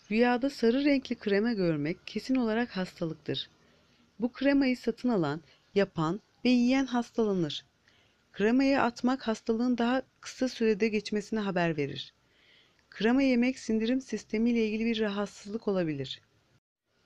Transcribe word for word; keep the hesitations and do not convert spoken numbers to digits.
Rüyada sarı renkli krema görmek kesin olarak hastalıktır. Bu kremayı satın alan, yapan ve yiyen hastalanır. Kremayı atmak hastalığın daha kısa sürede geçmesine haber verir. Krema yemek sindirim sistemi ile ilgili bir rahatsızlık olabilir.